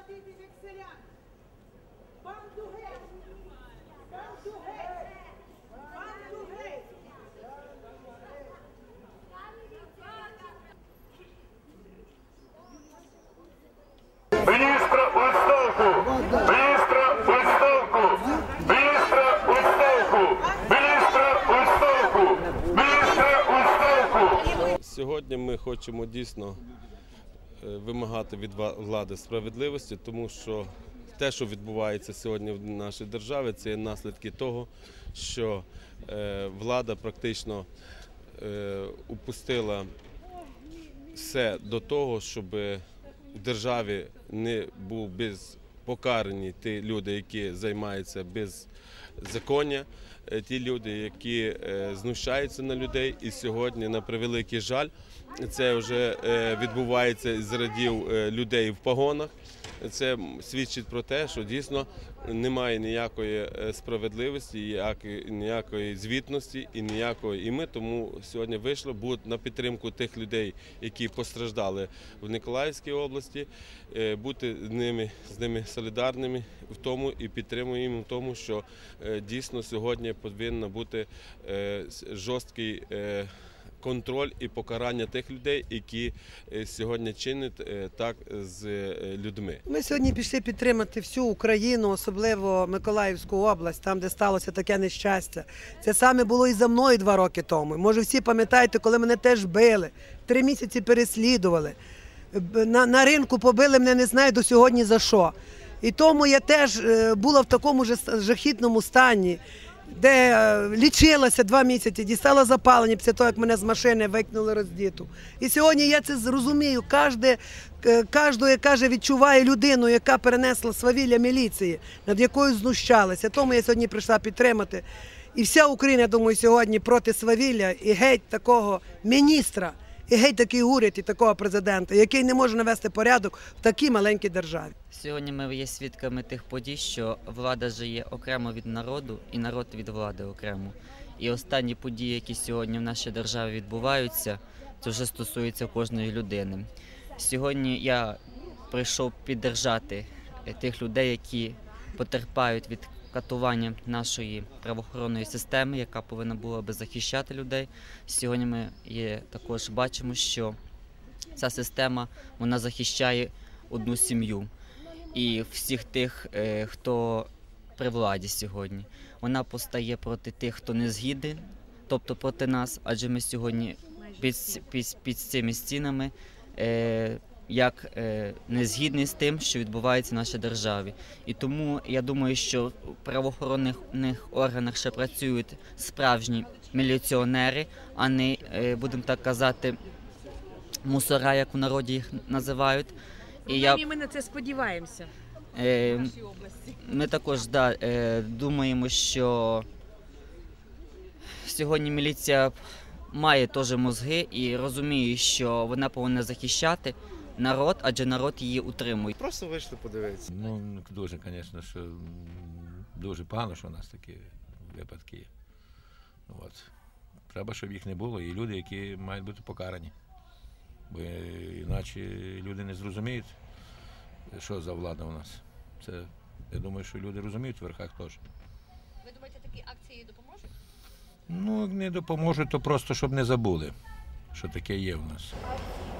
платитися як селян. Банду геть! Банду геть! Банду геть! Міністра у відставку! Міністра у відставку! Міністра у відставку! Міністра у відставку! Міністра у відставку! Сьогодні ми хочемо дійсно вимагати від влади справедливості, тому що те, що відбувається сьогодні в нашій державі, це є наслідки того, що влада практично упустила все до того, щоб в державі не був покарані ті люди, які займаються беззаконня, ті люди, які знущаються на людей. І сьогодні, на превеликий жаль, це вже відбувається з рядів людей в погонах. Це свідчить про те, що дійсно немає ніякої справедливості, ніякої звітності і ніякої. І ми тому сьогодні вийшли на підтримку тих людей, які постраждали в Миколаївській області, бути з ними солідарними в тому і підтримуємо в тому, що дійсно сьогодні повинен бути жорсткий контроль і покарання тих людей, які сьогодні чинять так з людьми. Ми сьогодні пішли підтримати всю Україну, особливо Миколаївську область, там, де сталося таке нещастя. Це саме було і за мною 2 роки тому. Може, всі пам'ятаєте, коли мене теж били, 3 місяці переслідували. На ринку побили мене, не знаю до сьогодні за що. І тому я теж була в такому ж жахітному стані, де лічилася 2 місяці, дістала запалення після того, як мене з машини викинули роздіту. І сьогодні я це зрозумію. Кожен, яка відчуває людину, яка перенесла свавілля міліції, над якою знущалися. Тому я сьогодні прийшла підтримати. І вся Україна, я думаю, сьогодні проти свавілля і геть такого міністра, і геть такий уряд і такого президента, який не може навести порядок в такій маленькій державі. Сьогодні ми є свідками тих подій, що влада живе окремо від народу і народ від влади окремо. І останні події, які сьогодні в нашій державі відбуваються, це вже стосується кожної людини. Сьогодні я прийшов підтримати тих людей, які потерпають від катування нашої правоохоронної системи, яка повинна була би захищати людей. Сьогодні ми також бачимо, що ця система вона захищає одну сім'ю і всіх тих, хто при владі сьогодні. Вона постає проти тих, хто не згідний, тобто проти нас, адже ми сьогодні під цими стінами як не згідні з тим, що відбувається в нашій державі. І тому я думаю, що в правоохоронних органах ще працюють справжні міліціонери, а не, будемо так казати, мусора, як в народі їх називають. Ми на це сподіваємося в нашій області. Ми також думаємо, що сьогодні міліція має теж мозги і розуміє, що вона повинна захищати народ, адже народ її утримує. Просто вийшли подивитися. Ну, дуже, звісно, що дуже погано, що у нас такі випадки є. От. Треба, щоб їх не було, і люди, які мають бути покарані. Бо іначе люди не зрозуміють, що за влада у нас. Це, я думаю, що люди розуміють в верхах теж. Ви думаєте, такі акції допоможуть? Ну, не допоможуть, то просто, щоб не забули, що таке є в нас.